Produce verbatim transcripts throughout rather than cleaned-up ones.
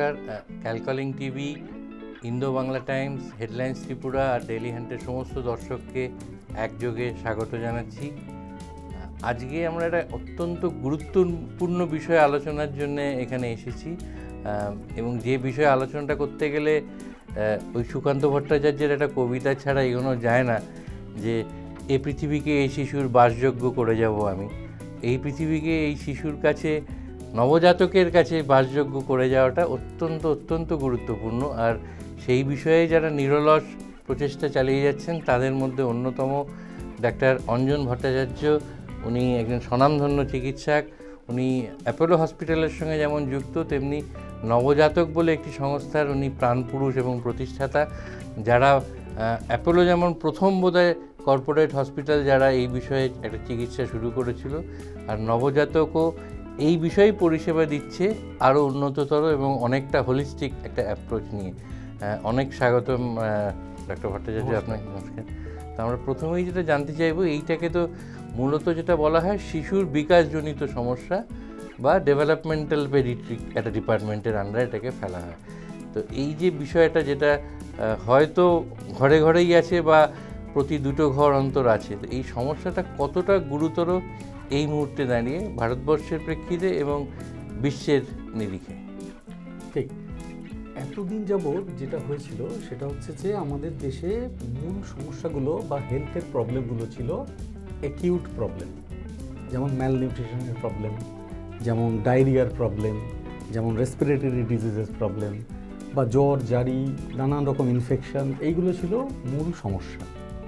নমস্কার, ক্যালকলিং TV, Indo Bangla Times, headlines Tripura আর ডেইলি হান্টের সমস্ত দর্শককে একযোগে স্বাগত জানাচ্ছি। আজকে আমরা একটা অত্যন্ত গুরুত্বপূর্ণ বিষয় আলোচনার জন্য এখানে এসেছি এবং যে বিষয়ে আলোচনাটা করতে গেলে ওই সুকান্ত ভট্টাচার্যের একটা কবিতা ছাড়া এগোনো যায় না, যে এই পৃথিবীকে এই শিশুর বাসযোগ্য করে যাব আমি। এই পৃথিবীকে এই শিশুর কাছে, নবজাতকের কাছে বাসযোগ্য করে যাওয়াটা অত্যন্ত অত্যন্ত গুরুত্বপূর্ণ। আর সেই বিষয়ে যারা নিরলস প্রচেষ্টা চালিয়ে যাচ্ছেন তাদের মধ্যে অন্যতম ডাক্তার অঞ্জন ভট্টাচার্য। উনি একজন স্বনামধন্য চিকিৎসক। উনি অ্যাপোলো হসপিটালের সঙ্গে যেমন যুক্ত, তেমনি নবজাতক বলে একটি সংস্থার উনি প্রাণপুরুষ এবং প্রতিষ্ঠাতা, যারা অ্যাপোলো যেমন প্রথম বোধহয় কর্পোরেট হসপিটাল যারা এই বিষয়ে একটা চিকিৎসা শুরু করেছিল, আর নবজাতকও এই বিষয়ে পরিষেবা দিচ্ছে আরও উন্নততর এবং অনেকটা হোলিস্টিক একটা অ্যাপ্রোচ নিয়ে। অনেক স্বাগতম ডক্টর ভট্টাচার্য, আপনাকে নমস্কার। তো আমরা প্রথমেই যেটা জানতে চাইবো, এইটাকে তো মূলত যেটা বলা হয় শিশুর বিকাশজনিত সমস্যা বা ডেভেলপমেন্টাল পেডিয়াট্রিক একটা ডিপার্টমেন্টের আন্ডারে এটাকে ফেলা হয়। তো এই যে বিষয়টা, যেটা হয়তো ঘরে ঘরেই আছে বা প্রতি দুটো ঘর অন্তর আছে, তো এই সমস্যাটা কতটা গুরুতর এই মুহূর্তে দাঁড়িয়ে ভারতবর্ষের প্রেক্ষিতে এবং বিশ্বের নিরিখে? ঠিক, এতদিন যাবৎ যেটা হয়েছিল সেটা হচ্ছে যে আমাদের দেশে মূল সমস্যাগুলো বা হেলথের প্রবলেমগুলো ছিল অ্যাকিউট প্রবলেম, যেমন ম্যালনিউট্রিশনের প্রবলেম, যেমন ডায়রিয়ার প্রবলেম, যেমন রেসপিরেটরি ডিজিজেস প্রবলেম, বা জ্বর জারি নানান রকম ইনফেকশন, এইগুলো ছিল মূল সমস্যা।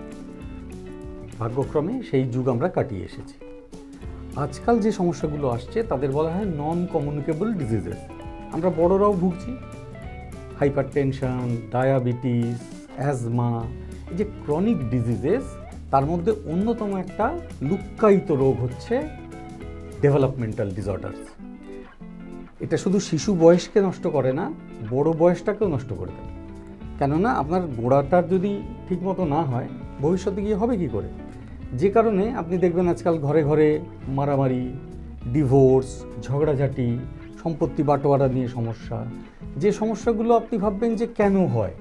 ভাগ্যক্রমে সেই যুগ আমরা কাটিয়ে এসেছি। আজকাল যে সমস্যাগুলো আসছে তাদের বলা হয় নন কমিউনিকেবল ডিজিজেস। আমরা বড়রাও ভুগছি, হাইপার টেনশন, ডায়াবেটিস, অ্যাজমা, এই যে ক্রনিক ডিজিজেস, তার মধ্যে অন্যতম একটা লুক্কায়িত রোগ হচ্ছে ডেভেলপমেন্টাল ডিসঅর্ডারস। এটা শুধু শিশু বয়সকে নষ্ট করে না, বড় বয়সটাকেও নষ্ট করে দেয়। কেননা আপনার গোড়াটার যদি ঠিকমতো না হয়, ভবিষ্যতে গিয়ে হবে কি করে? যে কারণে আপনি দেখবেন আজকাল ঘরে ঘরে মারামারি, ডিভোর্স, ঝগড়াঝাটি, সম্পত্তি বাটোয়ারা নিয়ে সমস্যা। যে সমস্যাগুলো আপনি ভাববেন যে কেন হয়,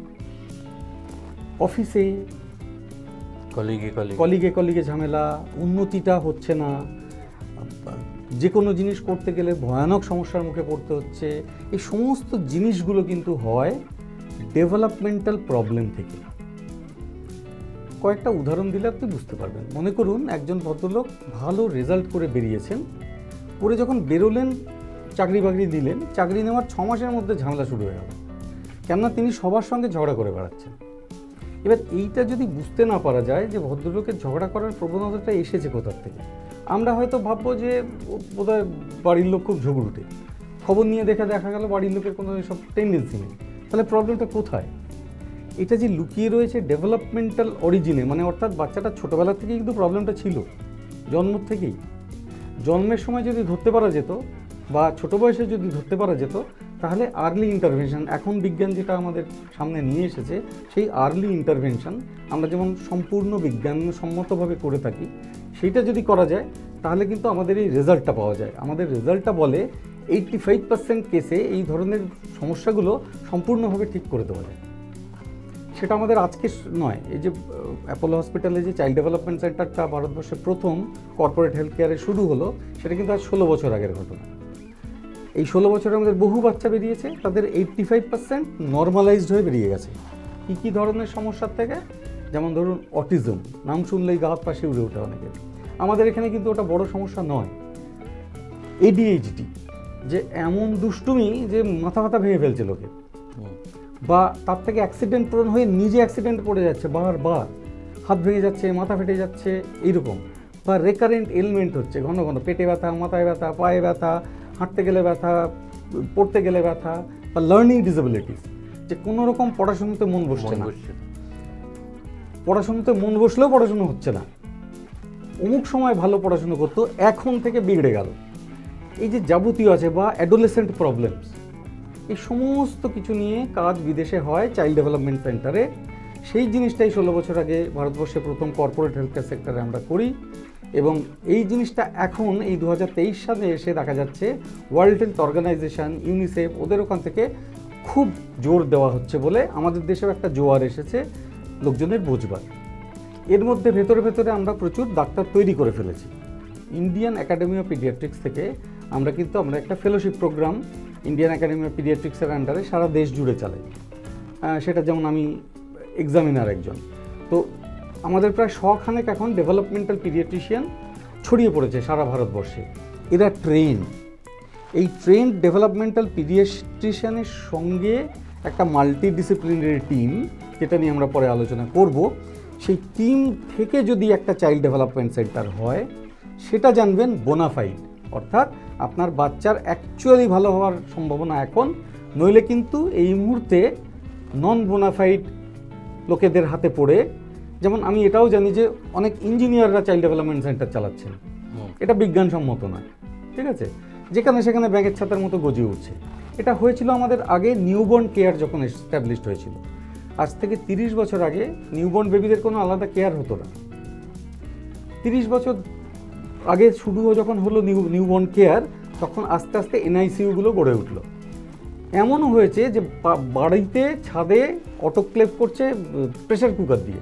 অফিসে কলিগে কলিগে কলিগে ঝামেলা, উন্নতিটা হচ্ছে না, যে কোনো জিনিস করতে গেলে ভয়ানক সমস্যার মুখে পড়তে হচ্ছে। এই সমস্ত জিনিসগুলো কিন্তু হয় ডেভেলপমেন্টাল প্রবলেম থেকে। কয়েকটা উদাহরণ দিলে আপনি বুঝতে পারবেন। মনে করুন একজন ভদ্রলোক ভালো রেজাল্ট করে বেরিয়েছেন, করে যখন বেরোলেন, চাকরি বাকরি দিলেন, চাকরি নেওয়ার ছ মাসের মধ্যে ঝামেলা শুরু হয়ে গেল, কেননা তিনি সবার সঙ্গে ঝগড়া করে বেড়াচ্ছেন। এবার এইটা যদি বুঝতে না পারা যায় যে ভদ্রলোকের ঝগড়া করার প্রবণতাটা এসেছে কোথার থেকে, আমরা হয়তো ভাববো যে বোধহয় বাড়ির লোক খুব ঝগড়ুটে। খবর নিয়ে দেখে দেখা গেল বাড়ির লোকের কোনো এসব টেন্ডেন্সি নেই। তাহলে প্রবলেমটা কোথায়? এটা যে লুকিয়ে রয়েছে ডেভেলপমেন্টাল অরিজিনে, মানে অর্থাৎ বাচ্চাটা ছোটোবেলা থেকেই কিন্তু প্রবলেমটা ছিল, জন্ম থেকেই। জন্মের সময় যদি ধরতে পারা যেত বা ছোটো বয়সে যদি ধরতে পারা যেত, তাহলে আর্লি ইন্টারভেনশন, এখন বিজ্ঞান যেটা আমাদের সামনে নিয়ে এসেছে, সেই আর্লি ইন্টারভেনশন আমরা যেমন সম্পূর্ণ বিজ্ঞানসম্মতভাবে করে থাকি, সেইটা যদি করা যায় তাহলে কিন্তু আমাদের এই রেজাল্টটা পাওয়া যায়। আমাদের রেজাল্টটা বলে এইট্টি ফাইভ পার্সেন্ট কেসে এই ধরনের সমস্যাগুলো সম্পূর্ণভাবে ঠিক করে দেওয়া যায়। সেটা আমাদের আজকে নয়। এই যে অ্যাপোলো হসপিটালে যে চাইল্ড ডেভেলপমেন্ট সেন্টারটা ভারতবর্ষে প্রথম কর্পোরেট হেলথ কেয়ারে শুরু হলো, সেটা কিন্তু আজ ষোলো বছর আগের ঘটনা। এই ষোলো বছরে আমাদের বহু বাচ্চা বেরিয়েছে, তাদের এইট্টি ফাইভ পার্সেন্ট নর্মালাইজড হয়ে বেরিয়ে গেছে। কী কী ধরনের সমস্যার থেকে? যেমন ধরুন অটিজম, নাম শুনলেই গা হাত পাশে উড়ে ওঠে অনেকের। আমাদের এখানে কিন্তু ওটা বড় সমস্যা নয়। এডিএইচডি, যে এমন দুষ্টুমি যে মাথা মাথা ভেঙে ফেলছে লোকে, বা তার থেকে অ্যাক্সিডেন্ট প্রবণ হয়ে নিজে অ্যাক্সিডেন্ট পড়ে যাচ্ছে বারবার, হাত ভেঙে যাচ্ছে, মাথা ফেটে যাচ্ছে, এইরকম। বা রেকারেন্ট এলমেন্ট হচ্ছে, ঘন ঘন পেটে ব্যথা, মাথায় ব্যথা, পায়ে ব্যথা, হাঁটতে গেলে ব্যথা, পড়তে গেলে ব্যথা। বা লার্নিং ডিসেবিলিটিস, যে কোনো রকম পড়াশুনোতে মন বসছে না, পড়াশুনোতে মন বসলেও পড়াশুনো হচ্ছে না, অমুক সময় ভালো পড়াশুনো করতো, এখন থেকে বিগড়ে গেল। এই যে যাবতীয় আছে, বা অ্যাডোলেসেন্ট প্রবলেমস, এই সমস্ত কিছু নিয়ে কাজ বিদেশে হয় চাইল্ড ডেভেলপমেন্ট সেন্টারে। সেই জিনিসটাই ষোলো বছর আগে ভারতবর্ষে প্রথম কর্পোরেট হেলথ কেয়ার সেক্টরে আমরা করি, এবং এই জিনিসটা এখন এই দু হাজার তেইশ সালে এসে দেখা যাচ্ছে ওয়ার্ল্ড হেলথ অর্গানাইজেশন, ইউনিসেফ, ওদের ওখান থেকে খুব জোর দেওয়া হচ্ছে বলে আমাদের দেশেও একটা জোয়ার এসেছে লোকজনের বুঝবার। এর মধ্যে ভেতরে ভেতরে আমরা প্রচুর ডাক্তার তৈরি করে ফেলেছি। ইন্ডিয়ান একাডেমি অফ পিডিয়াট্রিক্স থেকে আমরা কিন্তু আমরা একটা fellowship programme Indian Academy of পিডিয়াট্রিক্সের আন্ডারে সারা দেশ জুড়ে চালাই। সেটা যেমন আমি এক্সামিনার একজন, তো আমাদের প্রায় শখানেক এখন ডেভেলপমেন্টাল পিডিয়াট্রিশিয়ান ছড়িয়ে পড়েছে সারা ভারতবর্ষে। এরা ট্রেন, এই ট্রেন ডেভেলপমেন্টাল পিডিয়াট্রিশিয়ানের সঙ্গে একটা মাল্টিডিসিপ্লিনারি টিম, যেটা নিয়ে আমরা পরে আলোচনা করব, সেই টিম থেকে যদি একটা চাইল্ড ডেভেলপমেন্ট সেন্টার হয় সেটা জানবেন বোনাফাইড, অর্থাৎ আপনার বাচ্চার অ্যাকচুয়ালি ভালো হওয়ার সম্ভাবনা এখন, নইলে কিন্তু এই মুহূর্তে নন বোনাফাইড লোকেদের হাতে পড়ে। যেমন আমি এটাও জানি যে অনেক ইঞ্জিনিয়াররা চাইল্ড ডেভেলপমেন্ট সেন্টার চালাচ্ছেন, এটা বিজ্ঞানসম্মত নয়, ঠিক আছে, যেখানে সেখানে ব্যাঙের ছাতার মতো গজিয়ে উঠছে। এটা হয়েছিল আমাদের আগে নিউবর্ন কেয়ার যখন এস্টাবলিশড হয়েছিল, আজ থেকে তিরিশ বছর আগে নিউবর্ন বেবিদের কোনো আলাদা কেয়ার হতো না। তিরিশ বছর আগে শুরু যখন হলো নিউ নিউবর্ন কেয়ার, তখন আস্তে আস্তে এনআইসিইউগুলো গড়ে উঠলো। এমনও হয়েছে যে বাড়িতে ছাদে অটোক্লেভ করছে প্রেশার কুকার দিয়ে,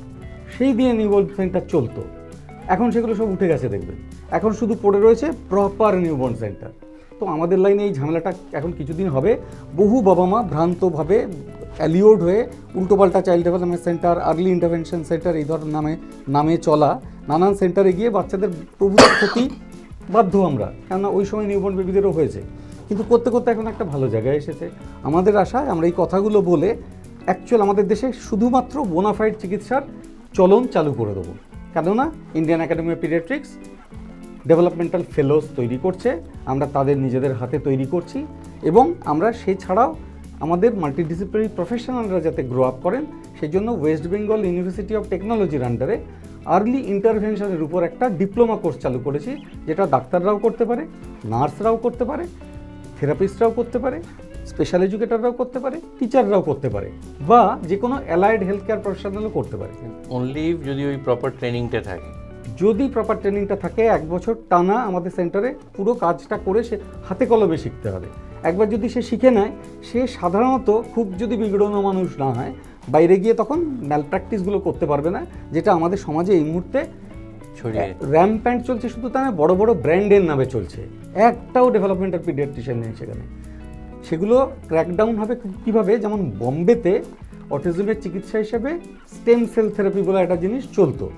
সেই দিয়ে নিউবর্ন সেন্টার চলতো। এখন সেগুলো সব উঠে গেছে দেখবেন, এখন শুধু পড়ে রয়েছে প্রপার নিউবর্ন সেন্টার। তো আমাদের লাইনে এই ঝামেলাটা এখন কিছুদিন হবে। বহু বাবা মা ভ্রান্তভাবে অ্যালিওর্ড হয়ে উল্টোপাল্টা child development centre, early intervention centre এই ধরনের নামে নামে চলা নানান সেন্টারে গিয়ে বাচ্চাদের প্রভূত ক্ষতি বাধ্য আমরা, কেননা ওই সময় নিউবর্ন বেবিদেরও হয়েছে। কিন্তু করতে করতে এখন একটা ভালো জায়গায় এসেছে। আমাদের আশায় আমরা এই কথাগুলো বলে অ্যাকচুয়াল আমাদের দেশে শুধুমাত্র বোনাফাইড চিকিৎসার চলন চালু করে দেবো, কেননা Indian Academy of Paediatrics developmental fellows তৈরি করছে, আমরা তাদের নিজেদের হাতে তৈরি করছি, এবং আমরা সে ছাড়াও আমাদের মাল্টিডিসিপ্লিনারি প্রফেশনালরা যাতে গ্রো আপ করেন সেই জন্য ওয়েস্ট বেঙ্গল ইউনিভার্সিটি অফ টেকনোলজির আন্ডারে আর্লি ইন্টারভেনশনের উপর একটা ডিপ্লোমা কোর্স চালু করেছি, যেটা ডাক্তাররাও করতে পারে, নার্সরাও করতে পারে, থেরাপিস্টরাও করতে পারে, স্পেশাল এডুকেটররাও করতে পারে, টিচাররাও করতে পারে, বা যে কোনো অ্যালাইড হেলথ কেয়ার প্রফেশনালও করতে পারে। অনলি যদি ওই প্রপার ট্রেনিংটা থাকে, যদি প্রপার ট্রেনিংটা থাকে এক বছর টানা আমাদের সেন্টারে পুরো কাজটা করে সে হাতে কলমে শিখতে হবে। একবার যদি সে শিখে নেয়, সে সাধারণত খুব যদি বিগড়নো মানুষ না হয়, বাইরে গিয়ে তখন ম্যাল প্র্যাকটিসগুলো করতে পারবে না, যেটা আমাদের সমাজে এই মুহূর্তে ছড়িয়ে র্যাম্প্যান্ট চলছে। শুধু তা বড় বড় ব্র্যান্ডের নামে চলছে, একটাও ডেভেলপমেন্টাল পিডিয়াট্রিশিয়ান নেই সেখানে। সেগুলো ক্র্যাকডাউন হবে কীভাবে? যেমন বম্বেতে অটিজমের চিকিৎসা হিসেবে স্টেম সেল থেরাপি বলে একটা জিনিস চলতো,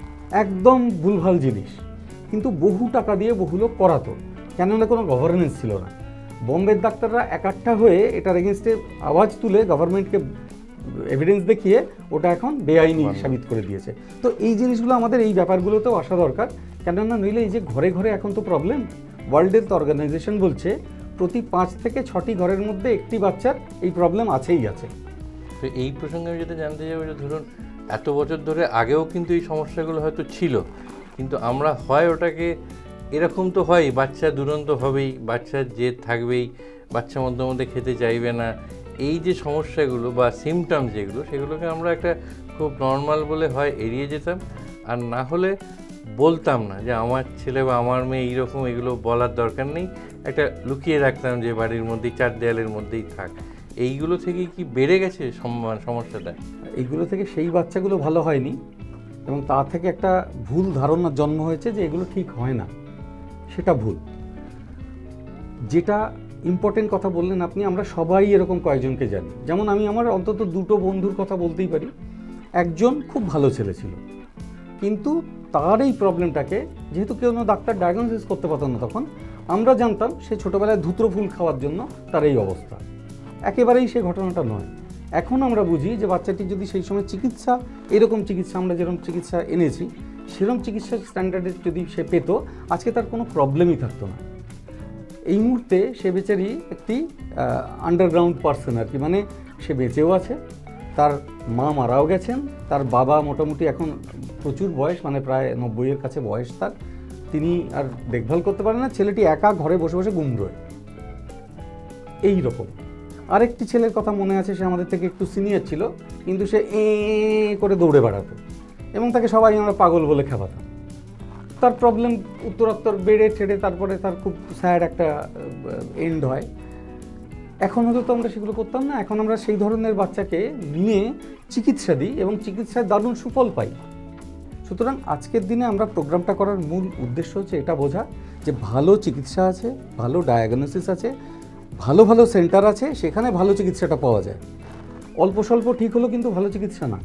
একদম ভুলভাল জিনিস, কিন্তু বহু টাকা দিয়ে বহু লোক করাতো, কেননা কোনো গভর্নেন্স ছিল না। বম্বের ডাক্তাররা একাট্টা হয়ে এটার এগেনস্টে আওয়াজ তুলে গভর্নমেন্টকে এভিডেন্স দেখিয়ে ওটা এখন বেআইনি সাবিত করে দিয়েছে। তো এই জিনিসগুলো আমাদের এই ব্যাপারগুলোতেও আসা দরকার, কেননা নইলে এই যে ঘরে ঘরে এখন তো প্রবলেম। ওয়ার্ল্ড হেলথ অর্গানাইজেশন বলছে প্রতি পাঁচ থেকে ছটি ঘরের মধ্যে একটি বাচ্চার এই প্রবলেম আছেই আছে। তো এই প্রসঙ্গে আমি যেটা জানতে চাইব, যে ধরুন এত বছর ধরে আগেও কিন্তু এই সমস্যাগুলো হয়তো ছিল, কিন্তু আমরা হয় ওটাকে এরকম তো হয়, বাচ্চা দুরন্ত হবেই, বাচ্চার জেদ থাকবেই, বাচ্চা মধ্যে মধ্যে খেতে চাইবে না, এই যে সমস্যাগুলো বা সিমটমস যেগুলো, সেগুলোকে আমরা একটা খুব নর্মাল বলে হয় এড়িয়ে যেতাম, আর না হলে বলতাম না যে আমার ছেলে বা আমার মেয়ে এইরকম, এগুলো বলার দরকার নেই, একটা লুকিয়ে রাখতাম যে বাড়ির মধ্যেই চার দেয়ালের মধ্যেই থাক। এইগুলো থেকে কি বেড়ে গেছে সমস্যাটা? এইগুলো থেকে সেই বাচ্চাগুলো ভালো হয়নি, এবং তা থেকে একটা ভুল ধারণার জন্ম হয়েছে যে এগুলো ঠিক হয় না, সেটা ভুল। যেটা ইম্পর্টেন্ট কথা বললেন আপনি, আমরা সবাই এরকম কয়েকজনকে জানি। যেমন আমি আমার অন্তত দুটো বন্ধুর কথা বলতেই পারি। একজন খুব ভালো ছেলে ছিল, কিন্তু তার এই প্রবলেমটাকে যেহেতু কেউ ডাক্তার ডায়াগনোসিস করতে পারত না, তখন আমরা জানতাম সে ছোটোবেলায় ধুত্র ফুল খাওয়ার জন্য তার এই অবস্থা। একেবারেই সে ঘটনাটা নয়। এখন আমরা বুঝি যে বাচ্চাটি যদি সেই সময় চিকিৎসা, এরকম চিকিৎসা আমরা যেরকম চিকিৎসা এনেছি সেরকম চিকিৎসা স্ট্যান্ডার্ডের যদি সে পেত, আজকে তার কোনো প্রবলেমই থাকতো না। এই মুহূর্তে সে বেচারি একটি আন্ডারগ্রাউন্ড পার্সন আর কি, মানে সে বেঁচেও আছে, তার মা মারাও গেছেন, তার বাবা মোটামুটি এখন প্রচুর বয়স, মানে প্রায় নব্বইয়ের কাছে বয়স তার, তিনি আর দেখভাল করতে পারেন না, ছেলেটি একা ঘরে বসে বসে গুমড়োয় এই রকম। আরেকটি ছেলের কথা মনে আছে, সে আমাদের থেকে একটু সিনিয়র ছিল, কিন্তু সে এ করে দৌড়ে বেড়াতো এবং তাকে সবাই আমরা পাগল বলে খেপাতাম। তার প্রবলেম উত্তরোত্তর বেড়ে ছেড়ে তারপরে তার খুব স্যাড একটা এন্ড হয়। এখন হয়তো তো আমরা সেগুলো করতাম না। এখন আমরা সেই ধরনের বাচ্চাকে নিয়ে চিকিৎসা দিই এবং চিকিৎসায় দারুণ সুফল পাই। সুতরাং আজকের দিনে আমরা প্রোগ্রামটা করার মূল উদ্দেশ্য হচ্ছে এটা বোঝা যে ভালো চিকিৎসা আছে, ভালো ডায়াগনোসিস আছে, ভালো ভালো সেন্টার আছে, সেখানে ভালো চিকিৎসাটা পাওয়া যায়। অল্প স্বল্প ঠিক হলো কিন্তু ভালো চিকিৎসা না।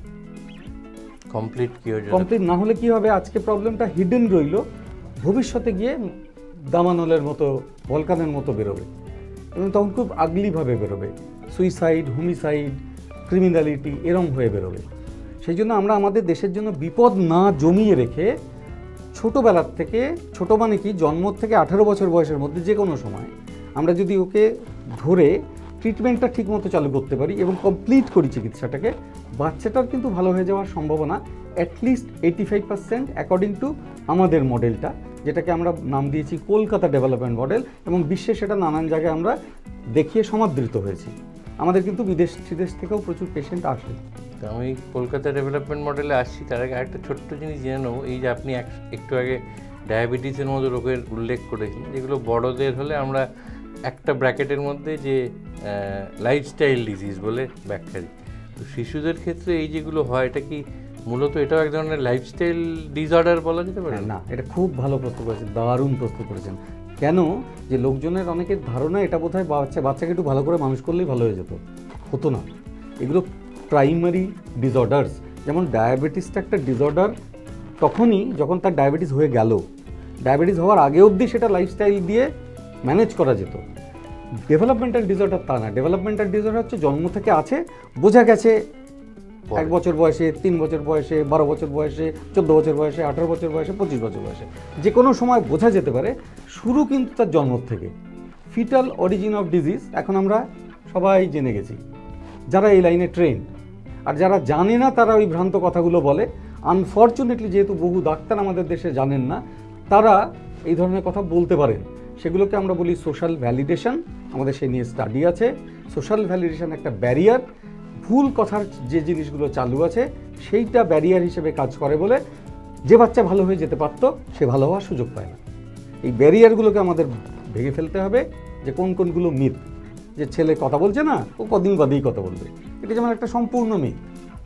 কমপ্লিট কি হয়ে কমপ্লিট না হলে কি হবে, আজকে প্রবলেমটা হিডেন রইল, ভবিষ্যতে গিয়ে দামানলের মতো ভলকানের মতো বেরোবে এবং তখন খুব আগলিভাবে বেরোবে, সুইসাইড, হোমিসাইড, ক্রিমিনালিটি এরম হয়ে বেরোবে। সেই জন্য আমরা আমাদের দেশের জন্য বিপদ না জমিয়ে রেখে ছোটোবেলার থেকে, ছোটো মানে কি জন্ম থেকে আঠেরো বছর বয়সের মধ্যে যে কোনো সময় আমরা যদি ওকে ধরে ট্রিটমেন্টটা ঠিকমতো চালু করতে পারি এবং কমপ্লিট করি চিকিৎসাটাকে, বাচ্চাটার কিন্তু ভালো হয়ে যাওয়ার সম্ভাবনা at least eighty five percent according to আমাদের মডেলটা, যেটাকে আমরা নাম দিয়েছি কলকাতা ডেভেলপমেন্ট মডেল, এবং বিশ্বে সেটা নানান জায়গায় আমরা দেখিয়ে সমাদৃত হয়েছি। আমাদের কিন্তু বিদেশ বিদেশ থেকেও প্রচুর পেশেন্ট আসে। তো আমি কলকাতা ডেভেলপমেন্ট মডেলে আসছি, তার আগে একটা ছোট্ট জিনিস জেনে নেবো। এই যে আপনি একটু আগে ডায়াবেটিসের মতো রোগের উল্লেখ করেছেন, যেগুলো বড়দের হলে আমরা একটা ব্র্যাকেটের মধ্যে যে লাইফস্টাইল ডিজিজ বলে ব্যাখ্যা দিই, তো শিশুদের ক্ষেত্রে এই যেগুলো হয় এটা কি মূলত এটাও এক ধরনের লাইফস্টাইল ডিসঅর্ডার বলা যেতে পারে? না, এটা খুব ভালো প্রশ্ন করেছেন, দারুণ প্রশ্ন করেছেন। কেন যে লোকজনের অনেকের ধারণা এটা বোধহয় বাচ্চা বাচ্চাকে একটু ভালো করে মানুষ করলেই ভালো হয়ে যেত, হতো না। এগুলো প্রাইমারি ডিসঅর্ডার্স। যেমন ডায়াবেটিসটা একটা ডিসঅর্ডার তখনই যখন তার ডায়াবেটিস হয়ে গেল, ডায়াবেটিস হওয়ার আগে অবধি সেটা লাইফস্টাইল দিয়ে ম্যানেজ করা যেত। ডেভেলপমেন্টাল ডিসঅর্ডার তা না। ডেভেলপমেন্টাল ডিসঅর্ডার হচ্ছে জন্ম থেকে আছে, বোঝা গেছে এক বছর বয়সে, তিন বছর বয়সে, বারো বছর বয়সে, চোদ্দো বছর বয়সে, আঠারো বছর বয়সে, পঁচিশ বছর বয়সে, যে কোনো সময় বোঝা যেতে পারে। শুরু কিন্তু তার জন্ম থেকে। ফিটাল অরিজিন অফ ডিজিজ এখন আমরা সবাই জেনে গেছি, যারা এই লাইনে ট্রেন্ড। আর যারা জানে না তারা ওই ভ্রান্ত কথাগুলো বলে। আনফর্চুনেটলি যেহেতু বহু ডাক্তার আমাদের দেশে জানেন না, তারা এই ধরনের কথা বলতে পারেন। সেগুলোকে আমরা বলি সোশ্যাল ভ্যালিডেশন। আমাদের সেই নিয়ে স্টাডি আছে। সোশ্যাল ভ্যালিডেশন একটা ব্যারিয়ার। ভুল কথার যে জিনিসগুলো চালু আছে সেইটা ব্যারিয়ার হিসেবে কাজ করে বলে যে বাচ্চা ভালো হয়ে যেতে পারত সে ভালো হওয়ার সুযোগ পায় না। এই ব্যারিয়ারগুলোকে আমাদের ভেঙে ফেলতে হবে, যে কোন কোনগুলো মিথ। যে ছেলে কথা বলছে না, ও কদিন বাদেই কথা বলবে, এটা যেমন একটা সম্পূর্ণ মিথ।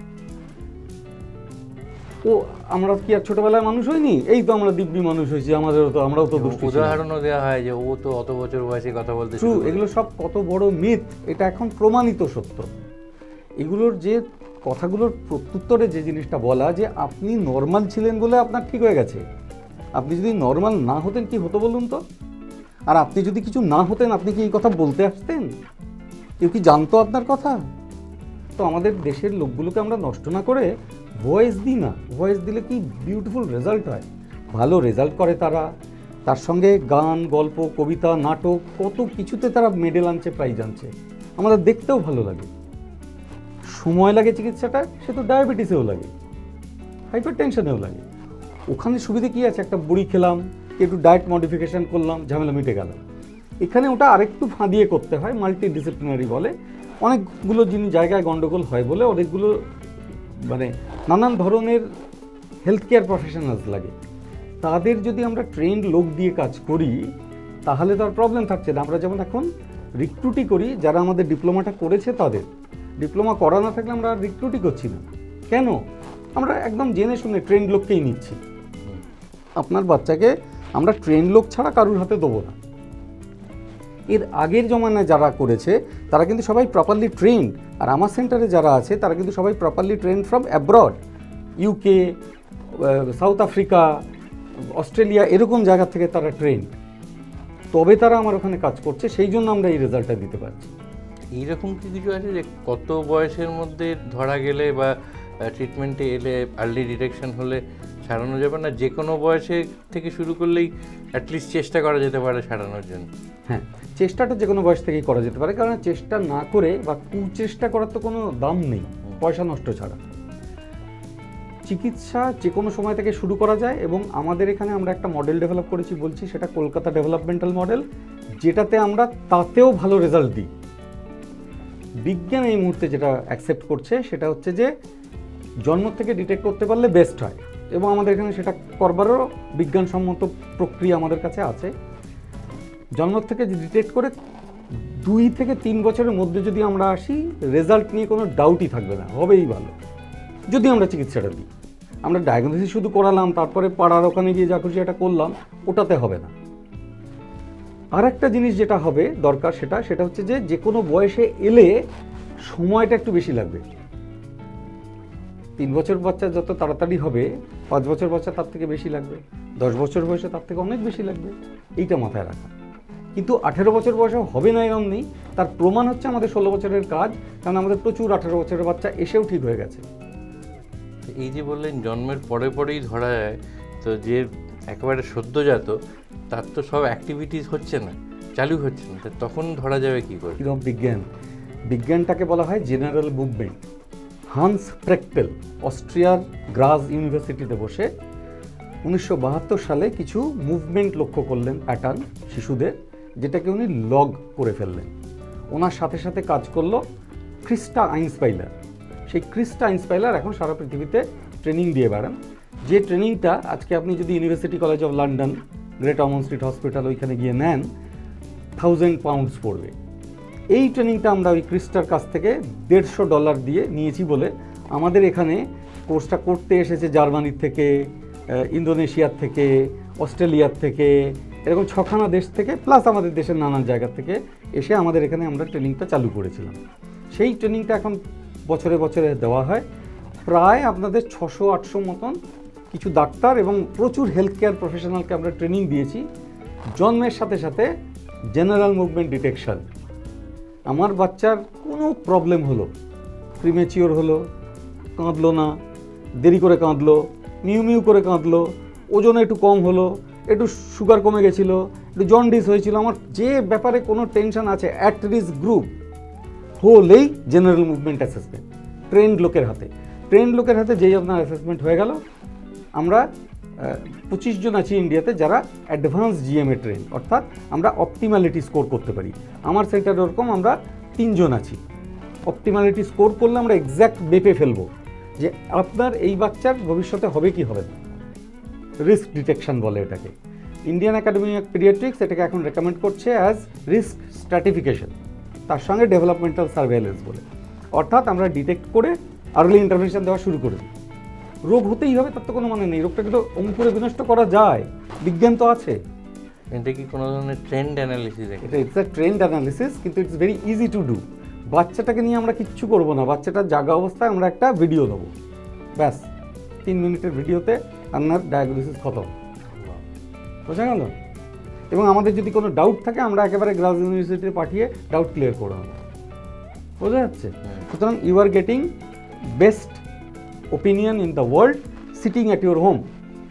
ও আমরা কি আর ছোটবেলায় মানুষ হইনি? এই তো আমরা দিব্যি মানুষ হয়েছি, আমাদেরও তো আমরাও তো দুষ্টু। উদাহরণও দেওয়া হয় যে ও তো অত বছর বয়সে কথা বলতে শুরু। এগুলো সব কত বড় মিথ, এটা এখন প্রমাণিত সত্য। এগুলোর যে কথাগুলোর প্রত্যুত্তরে যে জিনিসটা বলা, যে আপনি নর্মাল ছিলেন বলে আপনার ঠিক হয়ে গেছে। আপনি যদি নর্মাল না হতেন কি হতো বলুন তো? আর আপনি যদি কিছু না হতেন আপনি কি এই কথা বলতে আসতেন? কেউ কি জানতো আপনার কথা? তো আমাদের দেশের লোকগুলোকে আমরা নষ্ট না করে ভয়েস দিই না। ভয়েস দিলে কি বিউটিফুল রেজাল্ট হয়, ভালো রেজাল্ট করে তারা। তার সঙ্গে গান, গল্প, কবিতা, নাটক, কত কিছুতে তারা মেডেল আনছে, প্রাইজ আনছে। আমাদের দেখতেও ভালো লাগে। সময় লাগে চিকিৎসাটা, সে তো ডায়াবেটিসেও লাগে, হাইপার টেনশনেও লাগে। ওখানে সুবিধে কী আছে? একটা বড়ি খেলাম, একটু ডায়েট মডিফিকেশান করলাম, ঝামেলা মিটে গেল। এখানে ওটা আরেকটু ফাঁদিয়ে করতে হয়, মাল্টি ডিসিপ্লিনারি বলে। অনেকগুলো জিনিস জায়গায় গণ্ডগোল হয় বলে অনেকগুলো মানে নানান ধরনের হেলথ কেয়ার প্রফেশনালস লাগে। তাদের যদি আমরা ট্রেন্ড লোক দিয়ে কাজ করি তাহলে তো আর প্রবলেম থাকছে না। আমরা যেমন এখন রিক্রুটই করি যারা আমাদের ডিপ্লোমাটা করেছে তাদের। ডিপ্লোমা করা না থাকলে আমরা রিক্রুটই করছি না। কেন? আমরা একদম জেনে শুনে ট্রেন্ড লোককেই নিচ্ছি। আপনার বাচ্চাকে আমরা ট্রেন্ড লোক ছাড়া কারুর হাতে দেবো না। এর আগের জমানায় যারা করেছে তারা কিন্তু সবাই প্রপারলি ট্রেন্ড, আর আমার সেন্টারে যারা আছে তারা কিন্তু সবাই properly trained from abroad, UK, South Africa, Australia, এরকম জায়গা থেকে তারা ট্রেন্ড। তবে তারা আমার ওখানে কাজ করছে, সেই জন্য আমরা এই রেজাল্টটা দিতে পারছি। এইরকম কি কিছু আছে যে কত বয়সের মধ্যে ধরা গেলে বা ট্রিটমেন্টে এলে, আর্লি ডিটেকশন হলে সারানো যাবে না? যে কোনো বয়সে থেকে শুরু করলেই অ্যাটলিস্ট চেষ্টা করা যেতে পারে সারানোর জন্য? হ্যাঁ, চেষ্টাটা যে কোনো বয়স থেকেই করা যেতে পারে, কারণ চেষ্টা না করে বা কুচেষ্টা করার তো কোনো দাম নেই, পয়সা নষ্ট ছাড়া। চিকিৎসা যে কোনো সময় থেকে শুরু করা যায়, এবং আমাদের এখানে আমরা একটা মডেল ডেভেলপ করেছি, বলছি সেটা কলকাতা ডেভেলপমেন্টাল মডেল, যেটাতে আমরা তাতেও ভালো রেজাল্ট দিই। বিজ্ঞান এই মুহূর্তে যেটা অ্যাকসেপ্ট করছে সেটা হচ্ছে যে জন্ম থেকে ডিটেক্ট করতে পারলে বেস্ট হয়, এবং আমাদের এখানে সেটা করবারও বিজ্ঞানসম্মত প্রক্রিয়া আমাদের কাছে আছে। জন্ম থেকে ডিটেক্ট করে দুই থেকে তিন বছরের মধ্যে যদি আমরা আসি, রেজাল্ট নিয়ে কোনো ডাউটই থাকবে না, হবেই ভালো যদি আমরা চিকিৎসাটা দিই। আমরা ডায়াগনোসিস শুধু করালাম, তারপরে পাড়ার ওখানে গিয়ে যা খুশি এটা করলাম, ওটাতে হবে না। আর একটা জিনিস যেটা হবে দরকার সেটা সেটা হচ্ছে যে যে কোনো বয়সে এলে সময়টা একটু বেশি লাগবে। তিন বছর বাচ্চা যত তাড়াতাড়ি হবে, পাঁচ বছর বাচ্চা তার থেকে বেশি লাগবে, দশ বছর বয়সে তার থেকে অনেক বেশি লাগবে, এইটা মাথায় রাখা। কিন্তু আঠেরো বছর বয়সে হবে না এরকম নেই, তার প্রমাণ হচ্ছে আমাদের ষোলো বছরের কাজ, কারণ আমাদের প্রচুর আঠেরো বছরের বাচ্চা এসেও ঠিক হয়ে গেছে। এই যে বললেন জন্মের পরে পরেই ধরা যায়, তো যে একেবারে সদ্যজাত তার তো সব অ্যাক্টিভিটিস হচ্ছে না, চালু হচ্ছে না, তখন ধরা যাবে কী করে? এরকম বিজ্ঞান বিজ্ঞানটাকে বলা হয় জেনারেল মুভমেন্ট। হান্স ফ্রেক্টেল অস্ট্রিয়ার গ্রাজ ইউনিভার্সিটিতে বসে উনিশশো বাহাত্তর সালে কিছু মুভমেন্ট লক্ষ্য করলেন, প্যাটার্ন শিশুদের, যেটাকে উনি লগ করে ফেললেন। ওনার সাথে সাথে কাজ করলো ক্রিস্টা আইনস্পাইলার। সেই ক্রিস্টা আইনস্পাইলার এখন সারা পৃথিবীতে ট্রেনিং দিয়ে বেড়ান, যে ট্রেনিংটা আজকে আপনি যদি University College of London, Great অমন স্ট্রিট হসপিটাল ওইখানে গিয়ে নেন, থাউজেন্ড পাউন্ডস পড়বে। এই ট্রেনিংটা আমরা ওই ক্রিস্টার কাছ থেকে দেড়শো ডলার দিয়ে নিয়েছি বলে আমাদের এখানে কোর্সটা করতে এসেছে জার্মানির থেকে, ইন্দোনেশিয়ার থেকে, অস্ট্রেলিয়ার থেকে, এরকম ছখানা দেশ থেকে, প্লাস আমাদের দেশের নানান জায়গা থেকে এসে আমাদের এখানে আমরা ট্রেনিংটা চালু করেছিলাম। সেই ট্রেনিংটা এখন বছরে বছরে দেওয়া হয়। প্রায় আপনাদের ছশো আটশো মতন কিছু ডাক্তার এবং প্রচুর হেলথ কেয়ার প্রফেশনালকে আমরা ট্রেনিং দিয়েছি। জন্মের সাথে সাথে জেনারেল মুভমেন্ট ডিটেকশন। আমার বাচ্চার কোনো প্রবলেম হলো, প্রিমেচিওর হলো, কাঁদলো না, দেরি করে কাঁদলো, মিউ মিউ করে কাঁদলো, ওজন একটু কম হলো, একটু সুগার কমে গেছিলো, একটু জন্ডিস হয়েছিল, আমার যে ব্যাপারে কোনো টেনশন আছে, অ্যাট রিস্ক গ্রুপ হলেই জেনারেল মুভমেন্ট অ্যাসেসমেন্ট ট্রেন্ড লোকের হাতে। ট্রেন্ড লোকের হাতে যেই আপনার অ্যাসেসমেন্ট হয়ে গেল, আমরা পঁচিশ জন আছি ইন্ডিয়াতে যারা অ্যাডভান্স জিএমএ ট্রেন, অর্থাৎ আমরা অপটিম্যালিটি স্কোর করতে পারি। আমার সেন্টারে ওরকম আমরা তিনজন আছি। অপটিম্যালিটি স্কোর করলে আমরা এক্স্যাক্ট মেপে ফেলবো যে আপনার এই বাচ্চার ভবিষ্যতে হবে কি হবে না। রিস্ক ডিটেকশন বলে এটাকে। ইন্ডিয়ান একাডেমি অফ পিডিয়াট্রিক্স এটাকে এখন রেকমেন্ড করছে অ্যাজ রিস্ক স্ট্র্যাটিফিকেশন, তার সঙ্গে ডেভেলপমেন্টাল সার্ভেলেন্স বলে। অর্থাৎ আমরা ডিটেক্ট করে আর্লি ইন্টারভেনশন দেওয়া শুরু করে দিই। রোগ হতেই হবে তার তো কোনো মানে নেই, রোগটাকে তো অঙ্কুরে বিনষ্ট করা যায়, বিজ্ঞান তো আছে। এটা কি কোনো ধরনের ট্রেন্ড অ্যানালিসিস? এটা ইটস আ ট্রেন্ড অ্যানালিসিস, কিন্তু it's very easy to do. বাচ্চাটাকে নিয়ে আমরা কিচ্ছু করবো না, বাচ্চাটার জাগা অবস্থায় আমরা একটা ভিডিও দেবো, ব্যাস তিন মিনিটের ভিডিওতে আপনার ডায়াগনোসিস খতম, বোঝা গেল? এবং আমাদের যদি কোনো ডাউট থাকে আমরা একেবারে গ্রাজ ইউনিভার্সিটিতে পাঠিয়ে ডাউট ক্লিয়ার করে নেবো, বোঝা যাচ্ছে? সুতরাং you are getting best opinion in the world sitting at your home,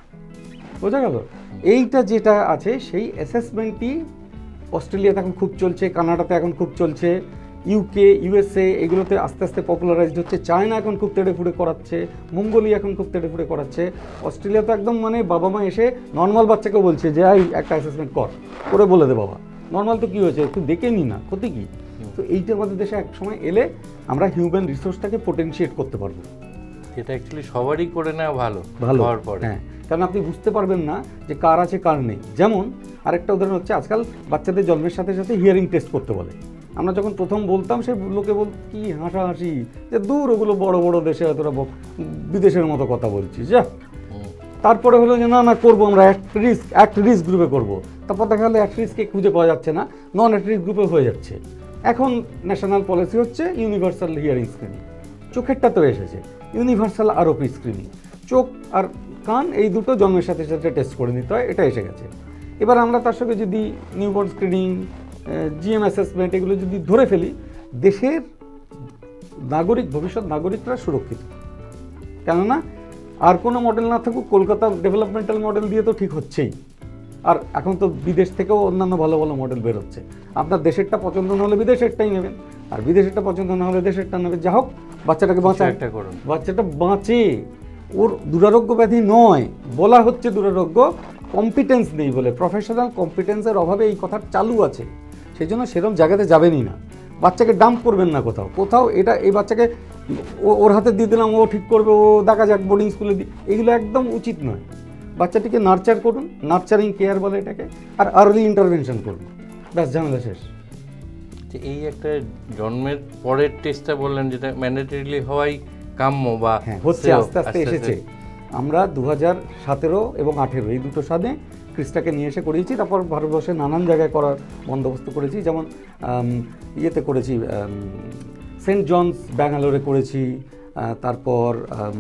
বোঝা গেল? এইটা যেটা আছে সেই অ্যাসেসমেন্টটি অস্ট্রেলিয়াতে এখন খুব চলছে, কানাডাতে এখন খুব চলছে, ইউকে, ইউএসএ এগুলোতে আস্তে আস্তে পপুলারাইজড হচ্ছে, চায়না এখন খুব তেড়ে ফুড়ে করাচ্ছে, মঙ্গোলিয়া এখন খুব তেড়ে ফুড়ে করাচ্ছে। অস্ট্রেলিয়া তো একদম মানে বাবা মা এসে নর্মাল বাচ্চাকে বলছে যে এই একটা অ্যাসেসমেন্ট কর, করে বলে দে বাবা, নর্মাল তো কী হয়েছে একটু দেখে নি না, ক্ষতি কী? তো এইটা আমাদের দেশে এক সময় এলে আমরা হিউম্যান রিসোর্সটাকে পোটেনশিয়েট করতে পারবো। এটা অ্যাকচুয়ালি সবারই করে নেওয়া ভালো ভালো হওয়ার পরে, হ্যাঁ, কারণ আপনি বুঝতে পারবেন না যে কার আছে কার নেই। যেমন আরেকটা উদাহরণ হচ্ছে, আজকাল বাচ্চাদের জন্মের সাথে সাথে হিয়ারিং টেস্ট করতে বলে। আমরা যখন প্রথম বলতাম সে লোকে বল কি হাসাহাসি যে দূর ওগুলো বড় বড় দেশে তোরা বিদেশের মতো কথা বলছিস যা। তারপরে হলো যে না না করবো আমরা অ্যাট রিস্ক অ্যাট রিস্ক গ্রুপে করবো, তারপর দেখা গেলো অ্যাট রিস্কে খুঁজে পাওয়া যাচ্ছে না, নন অ্যাট রিস্ক গ্রুপে হয়ে যাচ্ছে। এখন ন্যাশনাল পলিসি হচ্ছে ইউনিভার্সাল হিয়ারিং স্ক্রিনিং। চোখেরটা তো এসেছে, ইউনিভার্সাল আরওপি স্ক্রিনিং, চোখ আর কান এই দুটো জন্মের সাথে সাথে টেস্ট করে নিতে হয়, এটা এসে গেছে। এবার আমরা তার সঙ্গে যদি নিউবর্ন স্ক্রিনিং, জিএম অ্যাসেসমেন্ট এগুলো যদি ধরে ফেলি, দেশের নাগরিক ভবিষ্যৎ নাগরিকরা সুরক্ষিত। কেননা আর কোনো মডেল না থাকুক, কলকাতা ডেভেলপমেন্টাল মডেল দিয়ে তো ঠিক হচ্ছেই, আর এখন তো বিদেশ থেকেও অন্যান্য ভালো ভালো মডেল বেরোচ্ছে। আপনার দেশেরটা পছন্দ না হলে বিদেশেরটাই নেবেন, আর বিদেশেরটা পছন্দ না হলে দেশেরটা নেবেন। যা হোক বাচ্চাটাকে বাঁচা, একটা করুন, বাচ্চাটা বাঁচে, ওর দুরারোগ্য ব্যাধি নয়। বলা হচ্ছে দুরারোগ্য, কম্পিটেন্স নেই বলে, প্রফেশনাল কম্পিটেন্সের অভাবে এই কথা চালু আছে, সেই জন্য সেরকম জায়গাতে যাবেনই না। বাচ্চাকে ডাম্প করবেন না কোথাও কোথাও এটা এই বাচ্চাকে ওর হাতে দিয়ে দিলাম ও ঠিক করবে, ও দেখা যাক বোর্ডিং স্কুলে দিই, এগুলো একদম উচিত নয়। বাচ্চাটিকে নার্চার করুন, নার্চারিং কেয়ার বলে এটাকে, আর আর্লি ইন্টারভেনশন করুন, ব্যাস ঝামেলা শেষ। এই একটা জন্মের পরের টেস্টটা বললেন যেটা ম্যান্ডেটরিলি হওয়াই কাম্য বা হ্যাঁ হচ্ছে, আস্তে আস্তে এসেছে। আমরা দু হাজার সতেরো এবং আঠেরো এই দুটো সালে ক্রিসটাকে নিয়ে এসে করিয়েছি, তারপর ভারতবর্ষে নানান জায়গায় করার বন্দোবস্ত করেছি, যেমন ইয়েতে করেছি, সেন্ট জনস ব্যাঙ্গালোরে করেছি, তারপর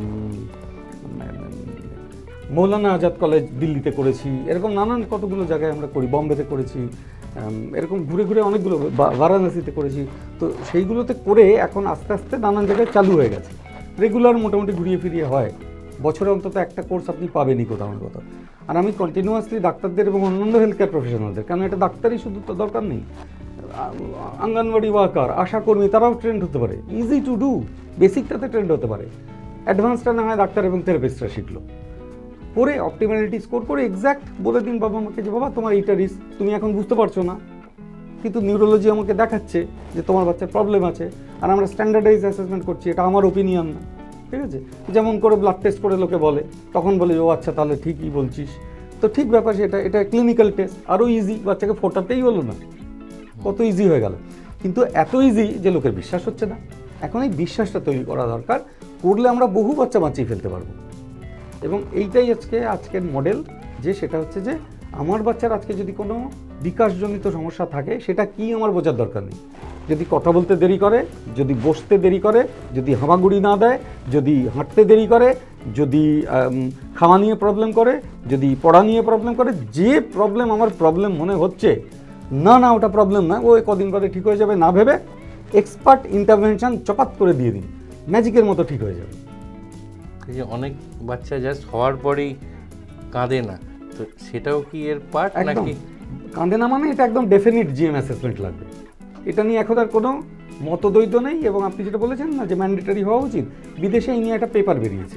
মৌলানা আজাদ কলেজ দিল্লিতে করেছি, এরকম নানান কতগুলো জায়গায় আমরা করি, বম্বেতে করেছি, এরকম ঘুরে ঘুরে অনেকগুলো, বারাণসীতে করেছি। তো সেইগুলোতে করে এখন আস্তে আস্তে নানান জায়গায় চালু হয়ে গেছে, রেগুলার মোটামুটি ঘুরিয়ে ফিরিয়ে হয়, বছরে অন্তত একটা কোর্স আপনি পাবেনই কোথাও না কোথাও। আর আমি কন্টিনিউয়াসলি ডাক্তারদের এবং অন্যান্য হেলথ কেয়ার প্রফেশনালদের, কারণ এটা ডাক্তারই শুধু তো দরকার নেই, অঙ্গনওয়াড়ি ওয়ার্কার, আশাকর্মী, তারাও ট্রেন্ড হতে পারে, ইজি টু ডু, বেসিকটাতে ট্রেন্ড হতে পারে, অ্যাডভান্সটা না হয় ডাক্তার এবং থেরাপিস্টরা শিখলো, করে অপটিমালিটি স্কোর করে এক্স্যাক্ট বলে দিন বাবা আমাকে যে বাবা তোমার এইটা রিস্ক, তুমি এখন বুঝতে পারছো না, কিন্তু নিউরোলজি আমাকে দেখাচ্ছে যে তোমার বাচ্চার প্রবলেম আছে, আর আমরা স্ট্যান্ডার্ডাইজ অ্যাসেসমেন্ট করছি, এটা আমার ওপিনিয়ন না, ঠিক আছে? যেমন করে ব্লাড টেস্ট করে লোকে বলে, তখন বলে ও আচ্ছা তাহলে ঠিকই বলছিস, তো ঠিক ব্যাপার সেটা, এটা ক্লিনিক্যাল টেস্ট, আরও ইজি, বাচ্চাকে ফোটাতেই হলো না, কত ইজি হয়ে গেল, কিন্তু এত ইজি যে লোকের বিশ্বাস হচ্ছে না। এখন এই বিশ্বাসটা তৈরি করা দরকার, করলে আমরা বহু বাচ্চা বাঁচিয়ে ফেলতে পারবো। এবং এইটাই আজকে আজকের মডেল, যে সেটা হচ্ছে যে আমার বাচ্চার আজকে যদি কোনো বিকাশজনিত সমস্যা থাকে, সেটা কি আমার বোঝার দরকার নেই। যদি কথা বলতে দেরি করে, যদি বসতে দেরি করে, যদি হামাগুড়ি না দেয়, যদি হাঁটতে দেরি করে, যদি খাওয়া নিয়ে প্রবলেম করে, যদি পড়া নিয়ে প্রবলেম করে, যে প্রবলেম আমার প্রবলেম মনে হচ্ছে, না না ওটা প্রবলেম না, ও কদিন পরে ঠিক হয়ে যাবে, না ভেবে এক্সপার্ট ইন্টারভেনশন চপাত করে দিয়ে দিন, ম্যাজিকের মতো ঠিক হয়ে যাবে। এই যে অনেক বাচ্চা জাস্ট হওয়ার পরেই কাঁদে না, তো সেটাও কি এর পার্ট নাকি? কাঁদে না মানে এটা একদম ডেফিনিট জিএম অ্যাসেসমেন্ট লাগবে, এটা নিয়ে এখন আর কোনো মতদ্বৈত নেই। এবং আপনি যেটা বলেছেন না যে ম্যান্ডেটরি হওয়া উচিত, বিদেশে এই নিয়ে একটা পেপার বেরিয়েছে,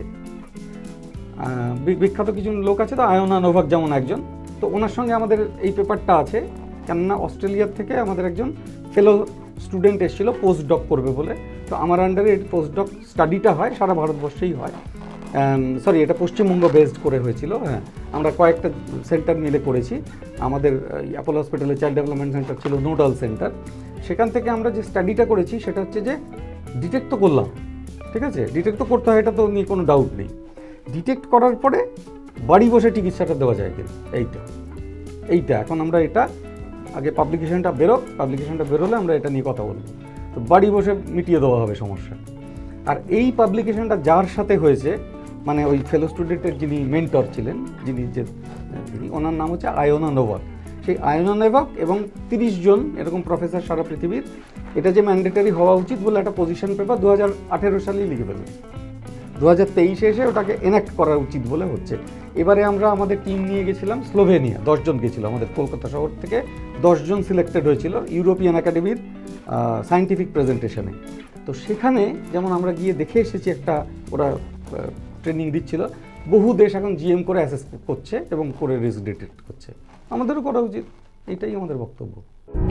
বিখ্যাত কিছু লোক আছে, তো আয়োনা নোভাক যেমন একজন, তো ওনার সঙ্গে আমাদের এই পেপারটা আছে, কেননা অস্ট্রেলিয়ার থেকে আমাদের একজন ফেলো স্টুডেন্ট এসেছিলো পোস্ট ডক করবে বলে, তো আমার আন্ডারে এই পোস্ট ডক স্টাডিটা হয়, সারা ভারতবর্ষেই হয়, সরি এটা পশ্চিমবঙ্গ বেসড করে হয়েছিল, হ্যাঁ আমরা কয়েকটা সেন্টার মিলে করেছি, আমাদের অ্যাপোলো হসপিটালে চাইল্ড ডেভেলপমেন্ট সেন্টার ছিল নোডাল সেন্টার, সেখান থেকে আমরা যে স্টাডিটা করেছি সেটা হচ্ছে যে ডিটেক্ট তো করলাম, ঠিক আছে, ডিটেক্ট তো করতে হয়, এটা তো নিয়ে কোনো ডাউট নেই, ডিটেক্ট করার পরে বাড়ি বসে চিকিৎসাটা দেওয়া যায় কিনা, এইটা এইটা এখন আমরা এটা আগে পাবলিকেশনটা বেরোক, পাবলিকেশনটা বেরোলে আমরা এটা নিয়ে কথা বলবো, তো বাড়ি বসে মিটিয়ে দেওয়া হবে সমস্যা। আর এই পাবলিকেশনটা যার সাথে হয়েছে, মানে ওই ফেলো স্টুডেন্টের যিনি মেন্টর ছিলেন, যিনি যে যিনি ওনার নাম হচ্ছে আয়োনা নোভাক, সেই আয়োনা নোভাক এবং তিরিশ জন এরকম প্রফেসর সারা পৃথিবীর, এটা যে ম্যান্ডেটরি হওয়া উচিত বলে একটা পজিশন পেপার দু হাজার আঠেরো সালেই লিখে ফেলেন, দু হাজার তেইশে এসে ওটাকে এনাক্ট করা উচিত বলে হচ্ছে। এবারে আমরা আমাদের টিম নিয়ে গেছিলাম স্লোভেনিয়া, দশজন গেছিলো আমাদের কলকাতা শহর থেকে, দশজন সিলেক্টেড হয়েছিল ইউরোপিয়ান একাডেমির সায়েন্টিফিক প্রেজেন্টেশনে। তো সেখানে যেমন আমরা গিয়ে দেখে এসেছি, একটা ওরা ট্রেনিং দিচ্ছিল, বহু দেশ এখন জিএম করে অ্যাসেস করছে এবং করে রিস্ক ডিটেক্ট করছে, আমাদেরও করা উচিত, এটাই আমাদের বক্তব্য।